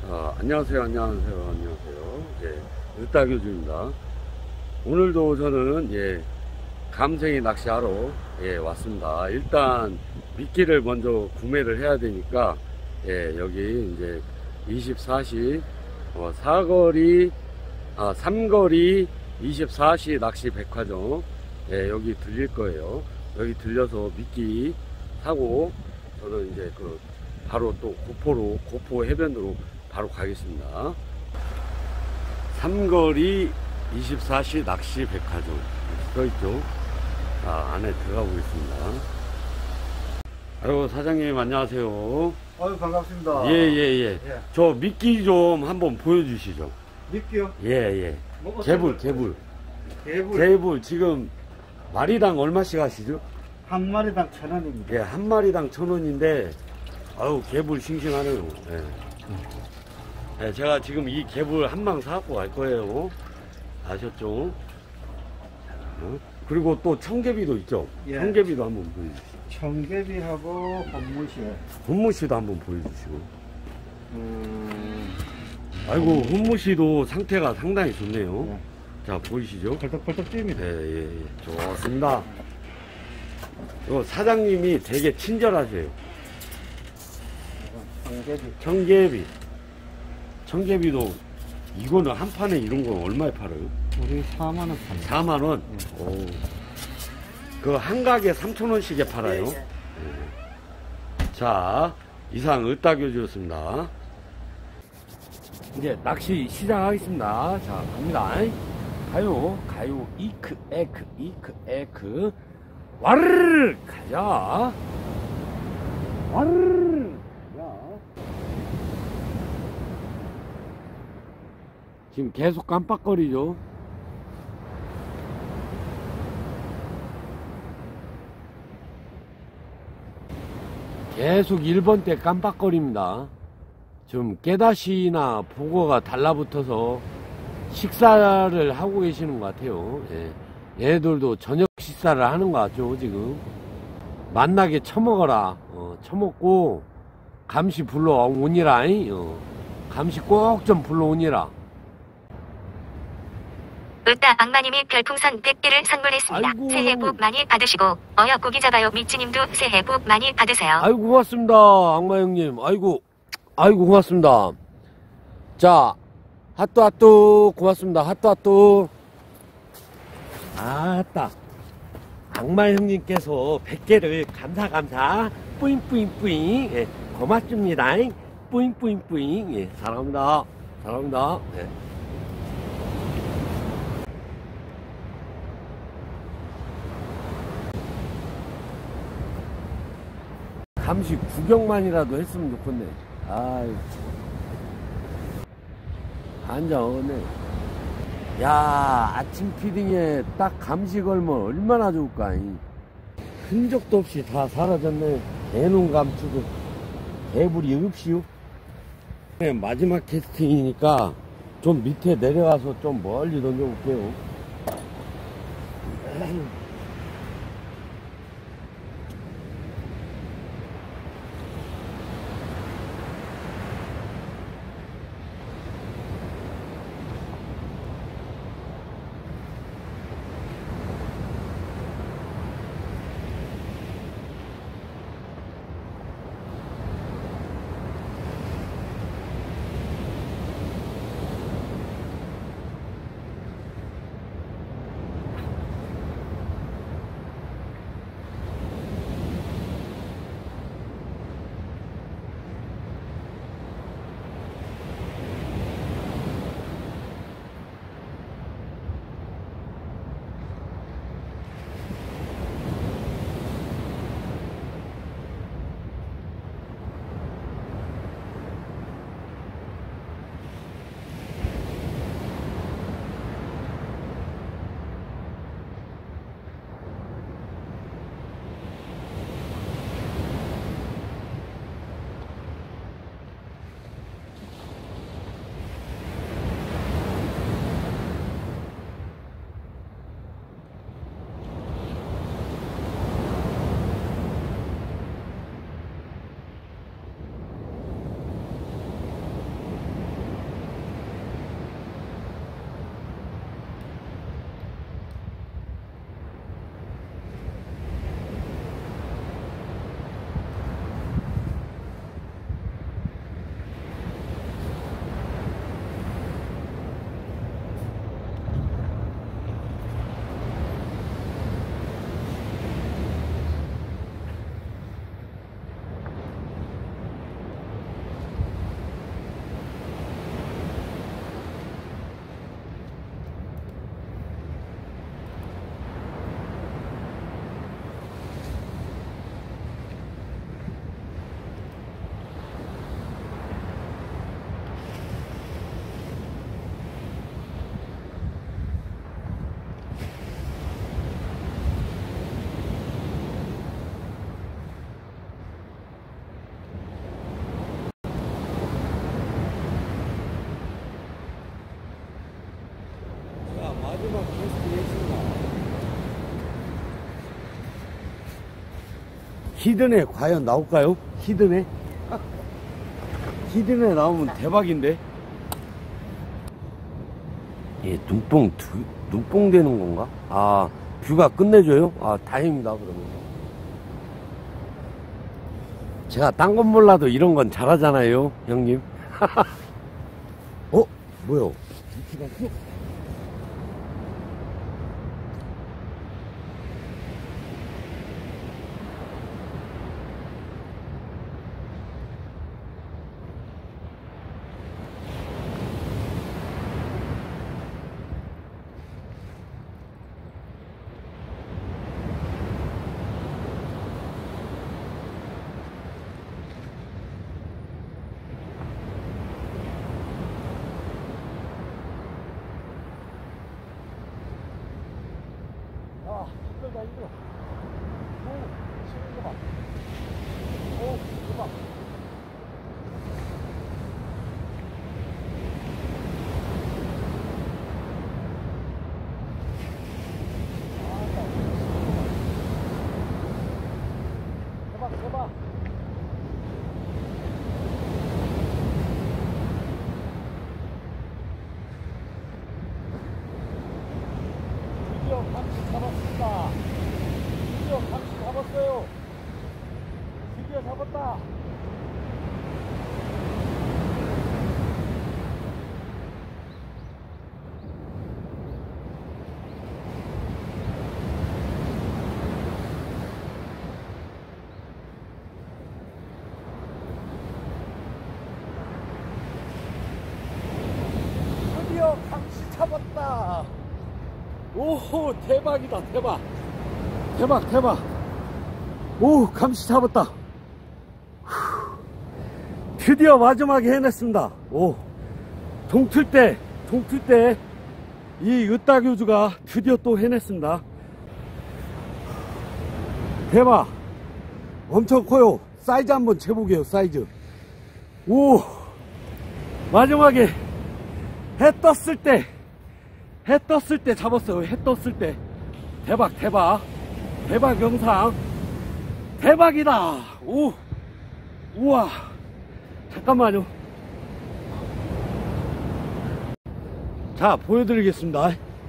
안녕하세요. 예, 을따교주입니다. 오늘도 저는 감생이 낚시하러 왔습니다. 일단 미끼를 먼저 구매를 해야 되니까 여기 이제 24시 삼거리 24시 낚시 백화점 여기 들릴 거예요. 여기 들려서 미끼 사고 저는 이제 바로 또 고포 해변으로 바로 가겠습니다. 삼거리 24시 낚시 백화점 써있죠. 안에 들어가 보겠습니다. 아이고, 사장님 안녕하세요. 아유, 반갑습니다. 예. 저 미끼 좀 한번 보여주시죠. 미끼요? 예. 개불 지금 마리당 얼마씩 하시죠? 한 마리당 1,000원입니다. 예, 한 마리당 1,000원인데 아우, 개불 싱싱하네요. 제가 지금 이 개불 한 망 사갖고 갈 거예요. 아셨죠? 그리고 또 청개비도 있죠? 예. 청개비도 한번 보여주시죠. 청개비하고 혼무시에. 혼무씨도 한번 보여주시고. 아이고, 혼무씨도 상태가 상당히 좋네요. 예. 자, 보이시죠? 펄떡펄떡 뜁니다. 예. 좋습니다. 사장님이 되게 친절하세요. 청개비. 청개비도 이거는 한 판에 이런 건 얼마에 팔아요? 우리 4만원 팝니다. 4만원? 오. 그 한 가게 3,000원씩에 팔아요. 예. 자, 이상 을따교주였습니다. 이제 낚시 시작하겠습니다. 자, 갑니다. 가요. 이크 에크. 와르르 가자. 와르르 가자. 지금 계속 깜빡거리죠. 계속 1번 때 깜빡거립니다. 좀 깨다시나 보고가 달라붙어서 식사를 하고 계시는 것 같아요. 얘들도 저녁 식사를 하는 것 같죠. 지금 만나게 처먹어라. 처먹고 감시 불러오니라. 감시 꼭 좀 불러오니라. 으따 악마님이 별풍선 100개를 선물했습니다. 아이고. 새해 복 많이 받으시고 고기 잡아요 미치님도 새해 복 많이 받으세요. 아이고, 고맙습니다. 악마 형님. 아이고 고맙습니다. 자, 핫도 고맙습니다. 핫도. 아따, 악마 형님께서 100개를 감사 뿌잉. 고맙습니다. 뿌잉. 사랑합니다. 감시 구경만이라도 했으면 좋겠네. 아이, 한장하네. 야, 아침 피딩에 딱 감시 걸면 얼마나 좋을까. 흔적도 없이 다 사라졌네. 개눈 감추고 개불이 없이요. 마지막 캐스팅이니까 좀 밑에 내려가서 좀 멀리 던져볼게요. 히든에 과연 나올까요? 히든에? 히든에 나오면 대박인데? 예, 눈뽕 되는 건가? 아, 뷰가 끝내줘요? 아, 다행입니다, 그러면. 제가 딴 건 몰라도 이런 건 잘하잖아요, 형님. 뭐요? 이렇게 갔어? 힘들다 힘들어. 오, 치는 거 봐. 오, 대박. 대박 대박. 드디어 감시 잡았습니다. 드디어 감시 잡았어요. 드디어 잡았다. 드디어 감시 잡았다. 오호, 대박이다, 대박. 대박, 대박. 오, 감시 잡았다. 드디어 마지막에 해냈습니다. 오, 동틀 때, 이 으따교주가 드디어 또 해냈습니다. 대박. 엄청 커요. 사이즈 한번 재보게요, 사이즈. 오, 마지막에 해 떴을 때 잡았어요. 해 떴을 때. 대박, 대박. 대박 영상. 대박이다. 오, 우와. 잠깐만요. 자, 보여드리겠습니다.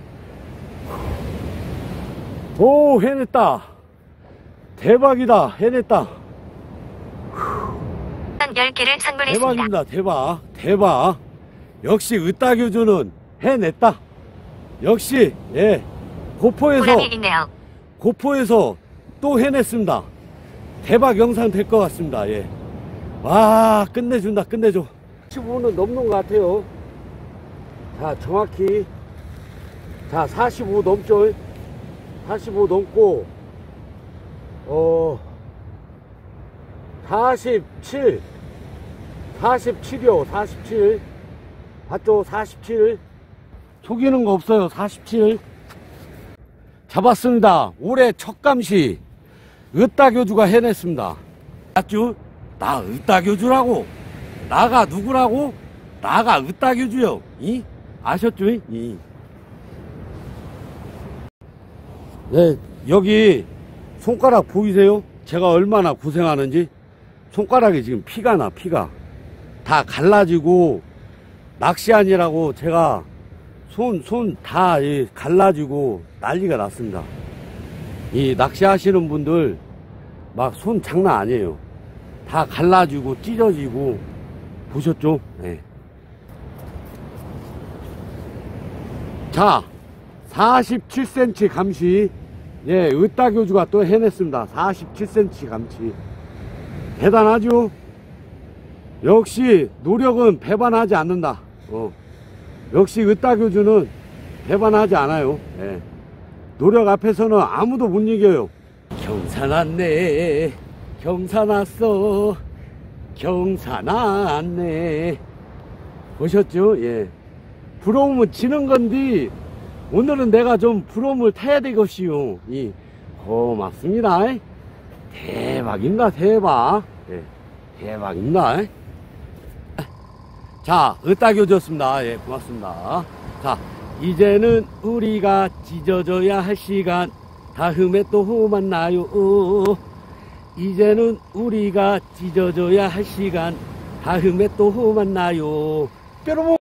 오, 해냈다. 대박이다. 해냈다. 10개를 선물했습니다. 대박입니다. 대박. 대박. 역시 으따교주는 해냈다. 역시, 예. 보람이 있네요. 고포에서 또 해냈습니다. 대박 영상 될 것 같습니다. 예. 와, 끝내준다, 끝내줘. 45는 넘는 것 같아요. 자, 정확히. 자, 45 넘죠? 45 넘고, 47. 47이요, 47. 봤죠? 47. 속이는 거 없어요, 47. 잡았습니다. 올해 첫 감시. 으따교주가 해냈습니다. 맞죠? 나 으따교주라고. 나가 누구라고? 나가 으따교주요. 이? 아셨죠? 이. 네, 여기 손가락 보이세요? 제가 얼마나 고생하는지. 손가락에 지금 피가 나, 피가. 다 갈라지고, 낚시하느라고 제가 손 다 갈라지고 난리가 났습니다. 이 낚시하시는 분들 막 손 장난 아니에요. 다 갈라지고 찢어지고. 보셨죠? 네. 자, 47cm 감시. 예, 으따교주가 또 해냈습니다. 47cm 감시. 대단하죠? 역시 노력은 배반하지 않는다. 역시 으따교주는 배반하지 않아요. 예. 노력 앞에서는 아무도 못 이겨요. 경사났네, 경사났어, 경사났네. 보셨죠? 예. 부러움은 지는 건데 오늘은 내가 좀 부러움을 타야 되겠시요. 고맙습니다. 대박입니다, 대박. 예. 대박입니다. 자, 으따교주였습니다. 예, 고맙습니다. 자, 이제는 우리가 찢어져야 할 시간. 다음에 또 만나요. 이제는 우리가 찢어져야 할 시간. 다음에 또 만나요. 뾰로롱.